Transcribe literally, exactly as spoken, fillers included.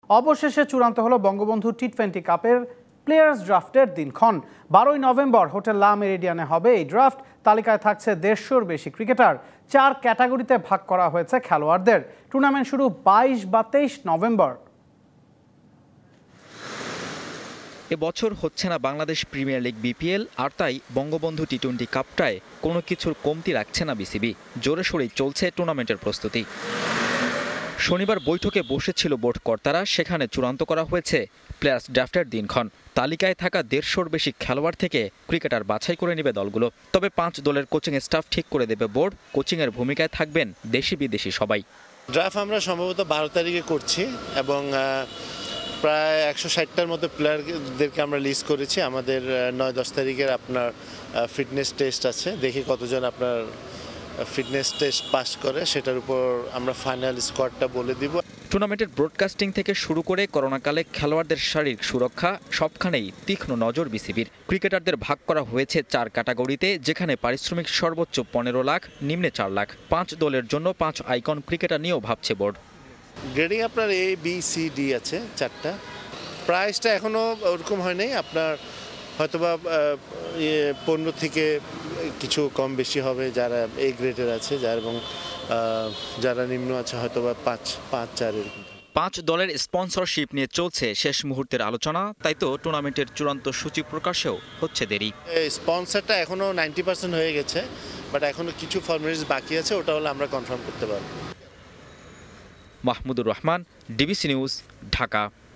অবশেষে চূড়ান্ত হলো বঙ্গবন্ধু টি টোয়েন্টি কাপের প্লেয়ার্স ড্রাফটের দিনক্ষণ। বারোই নভেম্বর হোটেল লা মেরিডিয়ানে হবে এই ড্রাফট। তালিকায় থাকছে দেড়শোর বেশি ক্রিকেটার। চার ক্যাটাগরিতে ভাগ করা হয়েছে খেলোয়াড়দের। টুর্নামেন্ট শুরু বাইশ বা তেইশ নভেম্বর। এবছর হচ্ছে না বাংলাদেশ প্রিমিয়ার লিগ বিপিএল, আর তাই বঙ্গবন্ধু টি টোয়েন্টি কাপটায় কোনো কিছুর কমতি রাখছে না বিসিবি। জোরে সোরেই চলছে টুর্নামেন্টের প্রস্তুতি। শনিবার বৈঠকে বসেছিল বোর্ড কর্তারা, সেখানে চূড়ান্ত করা হয়েছে প্লেয়ার্স ড্রাফটের দিনক্ষণ। তালিকায় থাকা দেড়শোর বেশি খেলোয়াড় থেকে ক্রিকেটার বাছাই করে নেবে দলগুলো। তবে পাঁচ দলের কোচিং স্টাফ ঠিক করে দেবে বোর্ড। কোচিংয়ের ভূমিকায় থাকবেন দেশি বিদেশি সবাই। ড্রাফট আমরা সম্ভবত বারো তারিখে করছি এবং প্রায় একশো ষাটটার মতো প্লেয়ারদেরকে আমরা লিস্ট করেছি। আমাদের নয় দশ তারিখের আপনার ফিটনেস টেস্ট আছে, দেখি কতজন আপনার ফিটনেস টেস্ট পাস করে, সেটার উপর আমরা ফাইনাল স্কোয়াডটা বলে দিব। টুর্নামেন্টের ব্রডকাস্টিং থেকে শুরু করে করোনাকালে খেলোয়াড়দের শারীরিক সুরক্ষা সবখানেই তীক্ষ্ণ নজর বিসিবির। ক্রিকেটারদের ভাগ করা হয়েছে চার ক্যাটাগরিতে, যেখানে পারিশ্রমিক সর্বোচ্চ পনেরো লাখ, নিম্নে চার লাখ। পাঁচ দলের জন্য পাঁচ আইকন ক্রিকেটার নিয়েও ভাবছে বোর্ড। গ্রেডিং আপনার এ বি সি ডি আছে চারটা। প্রাইসটা এখনও ওরকম হয় নাই, আপনার হয়তোবা পনেরো থেকে কিছু কম বেশি হবে যারা এ গ্রেডের আছে, যার এবং যারা নিম্ন আছে হয়তোবা পাঁচ পাঁচ চার এরকম। পাঁচ দলের স্পন্সরশিপ নিয়ে চলছে শেষ মুহূর্তের আলোচনা, তাই তো টুর্নামেন্টের চূড়ান্ত সূচি প্রকাশেও হচ্ছে দেরি। স্পন্সরটা এখনো নাইনটি পার্সেন্ট হয়ে গেছে, বাট এখনো কিছু ফর্মালিটিস বাকি আছে, ওটা হলে আমরা কনফার্ম করতে পারবো। Mahmudur Rahman, DBC news, Dhaka.